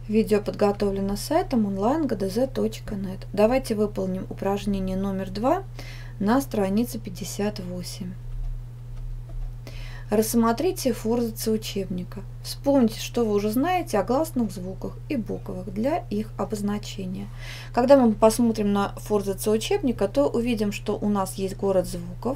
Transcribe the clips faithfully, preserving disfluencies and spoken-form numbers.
Видео подготовлено сайтом онлайн точка гэ дэ зэ точка нет. Давайте выполним упражнение номер два на странице пятьдесят восемь. Рассмотрите форзацы учебника. Вспомните, что вы уже знаете о гласных звуках и буквах для их обозначения. Когда мы посмотрим на форзацы учебника, то увидим, что у нас есть город звуков,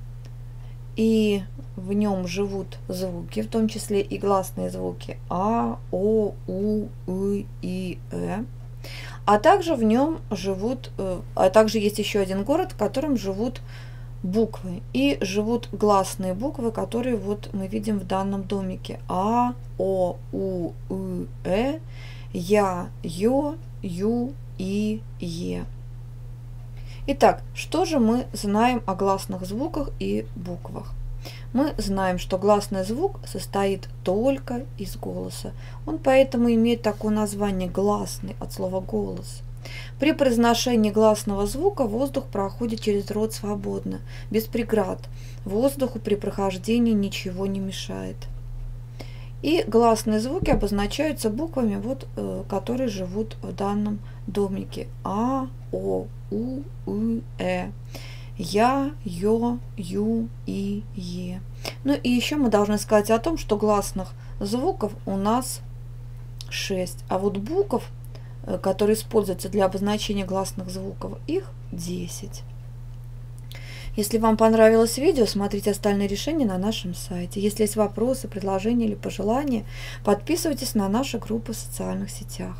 и в нем живут звуки, в том числе и гласные звуки А, О, У, И, И, Э. А также в нем живут, а также есть еще один город, в котором живут буквы. И живут гласные буквы, которые вот мы видим в данном домике. А, О, У, И, Э, Я, Ё, Ю, И, Е. Итак, что же мы знаем о гласных звуках и буквах? Мы знаем, что гласный звук состоит только из голоса. Он поэтому имеет такое название гласный от слова голос. При произношении гласного звука воздух проходит через рот свободно, без преград. Воздуху при прохождении ничего не мешает. И гласные звуки обозначаются буквами, вот, э, которые живут в данном домике. А, О, У, И, Э. Я, Ё, Ю, И, Е. Ну и еще мы должны сказать о том, что гласных звуков у нас шесть, а вот букв, которые используются для обозначения гласных звуков, их десять. Если вам понравилось видео, смотрите остальные решения на нашем сайте. Если есть вопросы, предложения или пожелания, подписывайтесь на наши группы в социальных сетях.